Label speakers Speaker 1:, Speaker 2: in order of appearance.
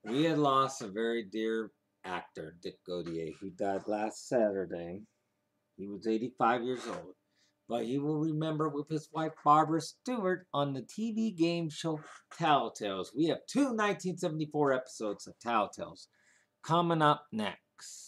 Speaker 1: We had lost a very dear actor, Dick Gautier, who died last Saturday. He was 85 years old. But he will remember with his wife Barbara Stewart on the TV game show Tattletales. We have two 1974 episodes of Tattletales coming up next.